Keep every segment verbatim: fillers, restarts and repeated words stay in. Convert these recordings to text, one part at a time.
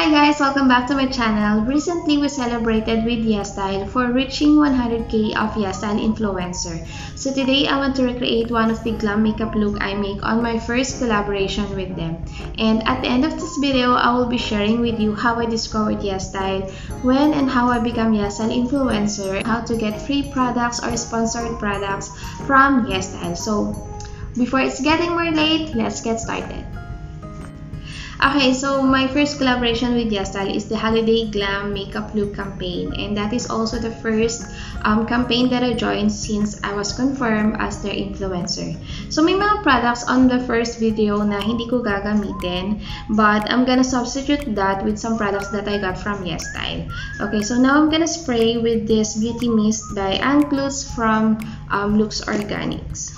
Hi guys! Welcome back to my channel. Recently, we celebrated with YesStyle for reaching one hundred K of YesStyle influencer. So today, I want to recreate one of the glam makeup look I make on my first collaboration with them. And at the end of this video, I will be sharing with you how I discovered YesStyle, when and how I become YesStyle influencer, how to get free products or sponsored products from YesStyle. So before it's getting more late, let's get started. Okay, so my first collaboration with YesStyle is the Holiday Glam Makeup Look campaign, and that is also the first um, campaign that I joined since I was confirmed as their influencer. So may mga products on the first video na hindi ko gagamitin, but I'm gonna substitute that with some products that I got from YesStyle. Okay, so now I'm gonna spray with this Beauty Mist by Ann Klutz from um, Lux Organics.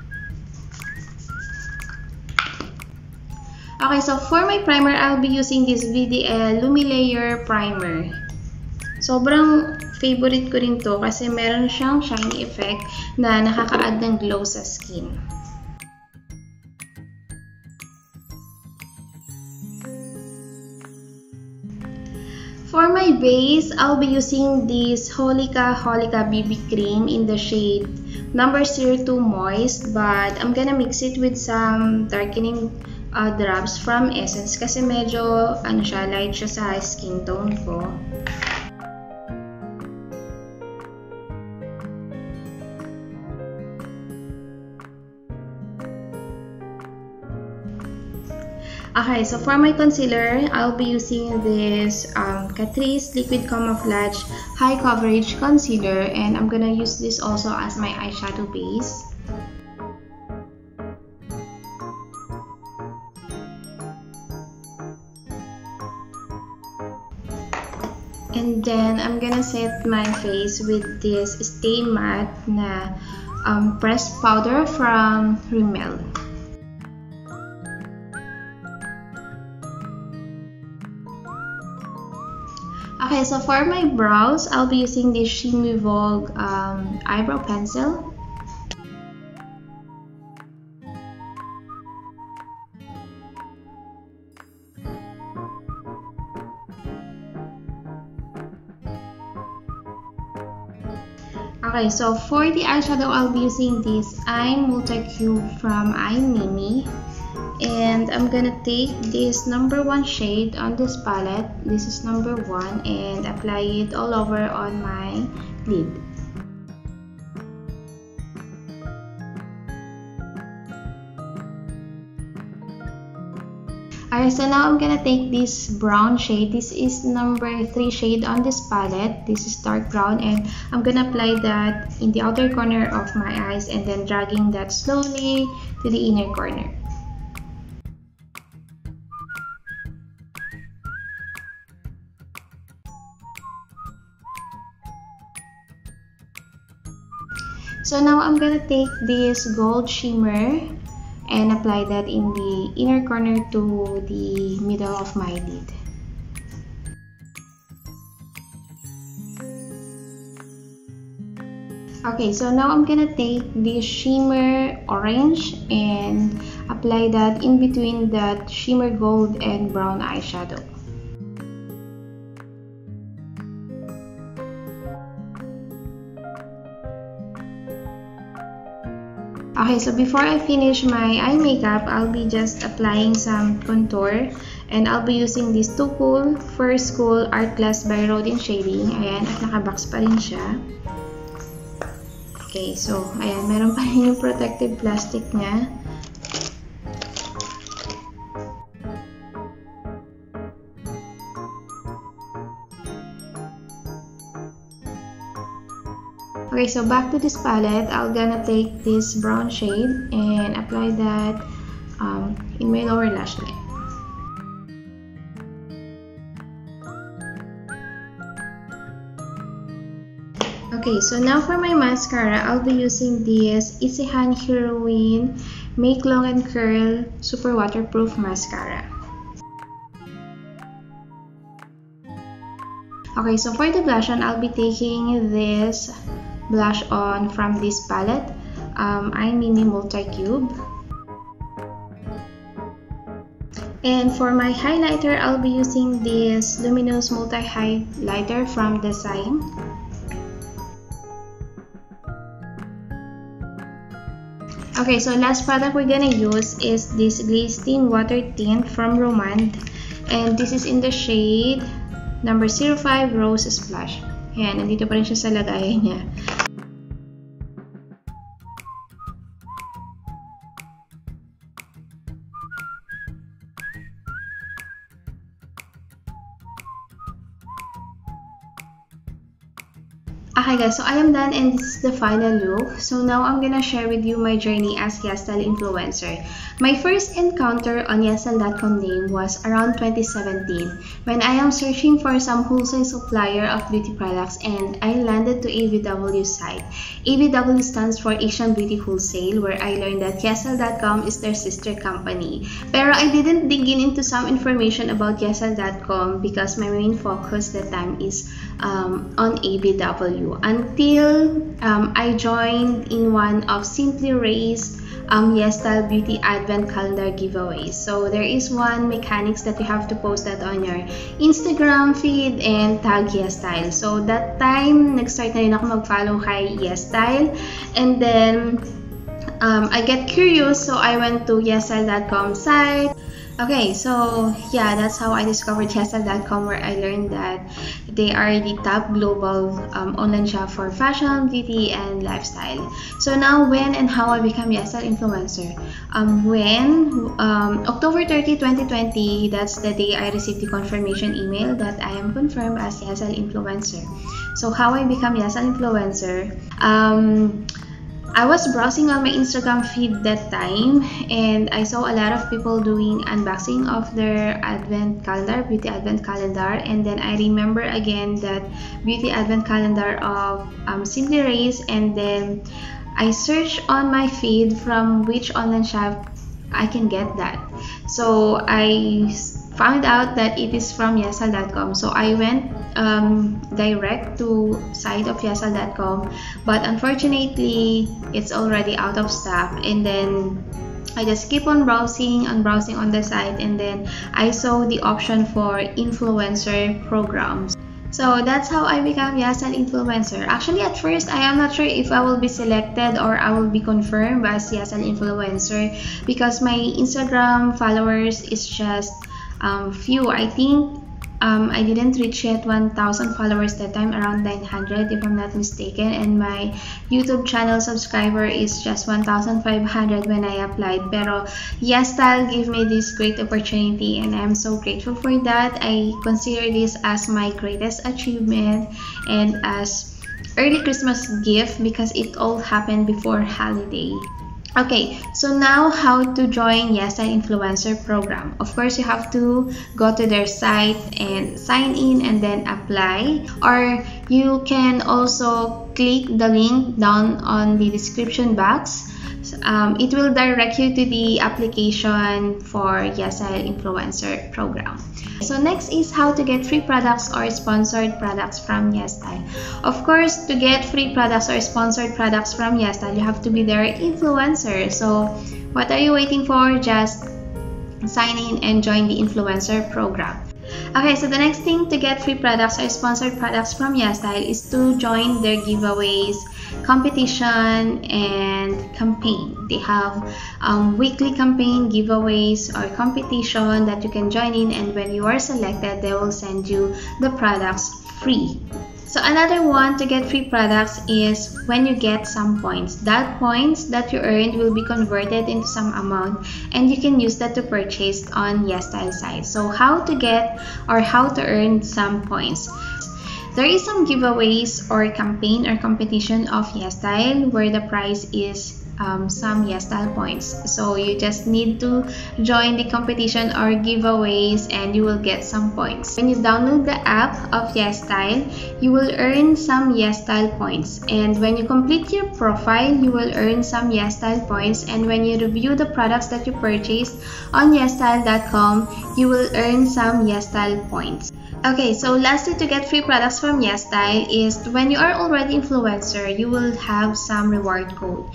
Okay, so for my primer, I'll be using this V D L Lumilayer Primer. Sobrang favorite ko rin to kasi meron siyang shiny effect na nakaka-add ng glow sa skin. For my base, I'll be using this Holika Holika B B Cream in the shade number zero two Moist, but I'm gonna mix it with some darkening Uh, drops from Essence kasi medyo ano siya, light siya sa skin tone ko. Okay, so for my concealer, I'll be using this um, Catrice Liquid Camouflage High Coverage Concealer, and I'm gonna use this also as my eyeshadow base. And then, I'm gonna set my face with this Stay Matte na um, pressed powder from Rimmel. Okay, so for my brows, I'll be using this Shimmy Vogue um, eyebrow pencil. Okay, so for the eyeshadow, I'll be using this Eye Multi-Cube from Eye Mimi. And I'm gonna take this number one shade on this palette. This is number one, and apply it all over on my lid. Alright, so now I'm gonna take this brown shade. This is number three shade on this palette. This is dark brown, and I'm gonna apply that in the outer corner of my eyes and then dragging that slowly to the inner corner. So now I'm gonna take this gold shimmer and apply that in the inner corner to the middle of my lid. Okay, so now I'm gonna take this shimmer orange and apply that in between that shimmer gold and brown eyeshadow. Okay, so before I finish my eye makeup, I'll be just applying some contour, and I'll be using this Too Cool First Cool Art Class by Rodin Shading. Ayan, at nakabox pa rin siya. Okay, so ayan, meron pa rin yung protective plastic niya. Okay, so back to this palette, I'm gonna take this brown shade and apply that um, in my lower lash line. Okay, so now for my mascara, I'll be using this Isehan Heroine Make Long and Curl Super Waterproof Mascara. Okay, so for the blush on, I'll be taking this blush on from this palette, um, Eye Mimi Multi-Cube. And for my highlighter, I'll be using this Luminous Multi Highlighter from Design. Okay, so last product we're gonna use is this Glistening Water Tint from Romand. And this is in the shade number zero five Rose Splash. Ayan, nandito pa rin siya sa lagayan niya. Okay guys, so I am done and this is the final look. So now I'm gonna share with you my journey as YesStyle influencer. My first encounter on YesStyle dot com name was around twenty seventeen when I am searching for some wholesale supplier of beauty products and I landed to A B W site. A B W stands for Asian Beauty Wholesale, where I learned that YesStyle dot com is their sister company. Pero I didn't dig in into some information about YesStyle dot com because my main focus that time is um, on A B W. Until um, I joined in one of Simply Ray's um, YesStyle Beauty Advent Calendar giveaways. So there is one mechanics that you have to post that on your Instagram feed and tag YesStyle. So that time, nag-start na rin ako mag-follow kay YesStyle. And then, um, I get curious, so I went to YesStyle dot com site. Okay, so yeah, that's how I discovered YesStyle dot com, where I learned that they are the top global um, online shop for fashion, beauty, and lifestyle. So now, when and how I become YesStyle influencer? Um, when um, October thirtieth, twenty twenty, that's the day I received the confirmation email that I am confirmed as YesStyle influencer. So how I become YesStyle influencer? Um, I was browsing on my Instagram feed that time and I saw a lot of people doing unboxing of their advent calendar, beauty advent calendar, and then I remember again that beauty advent calendar of um, Simply Ray's, and then I searched on my feed from which online shop I can get that. So I found out that it is from YesStyle dot com. So I went um, direct to site of YesStyle dot com, but unfortunately it's already out of stock. And then I just keep on browsing and browsing on the site, and then I saw the option for influencer programs. So that's how I become YesStyle influencer. Actually, at first, I am not sure if I will be selected or I will be confirmed as YesStyle influencer because my Instagram followers is just um, few. I think um, I didn't reach yet one thousand followers that time, around nine hundred if I'm not mistaken, and my YouTube channel subscriber is just one thousand five hundred when I applied. Pero YesStyle gave me this great opportunity and I'm so grateful for that. I consider this as my greatest achievement and as early Christmas gift because it all happened before holiday. Okay, so now how to join YesStyle influencer program. Of course, you have to go to their site and sign in and then apply, or you can also click the link down on the description box. Um, it will direct you to the application for YesStyle influencer program. So next is how to get free products or sponsored products from YesStyle. Of course, to get free products or sponsored products from YesStyle, you have to be their influencer. So what are you waiting for? Just sign in and join the influencer program. Okay, so the next thing to get free products or sponsored products from YesStyle is to join their giveaways, competition, and campaign. They have um, weekly campaign, giveaways, or competition that you can join in, and when you are selected, they will send you the products free. So another one to get free products is when you get some points. That points that you earned will be converted into some amount and you can use that to purchase on YesStyle site. So how to get or how to earn some points. There is some giveaways or campaign or competition of YesStyle where the prize is um, some YesStyle points. So you just need to join the competition or giveaways and you will get some points. When you download the app of YesStyle, you will earn some YesStyle points. And when you complete your profile, you will earn some YesStyle points. And when you review the products that you purchased on YesStyle dot com, you will earn some YesStyle points. Okay, so lastly, to get free products from YesStyle is when you are already influencer, you will have some reward code. So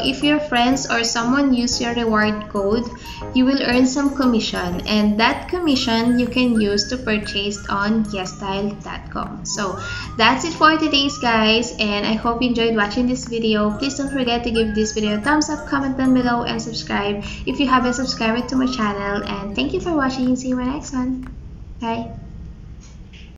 if your friends or someone use your reward code, you will earn some commission, and that commission you can use to purchase on YesStyle dot com. So that's it for today's guys, and I hope you enjoyed watching this video. Please don't forget to give this video a thumbs up, comment down below, and subscribe if you haven't subscribed to my channel. And thank you for watching. See you in my next one. Bye.